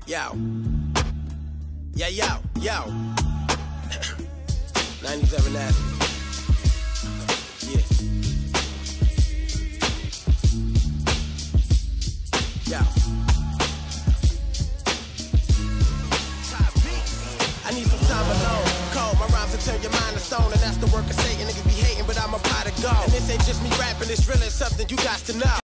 Yo. Yeah, yo, yo. 97 Avenue. Yeah. Yo. I need some time alone. Cold, my rhymes will turn your mind to stone, and that's the work of Satan. Niggas be hating, but I'm a pot of gold. And this ain't just me rapping, it's really something you got to know.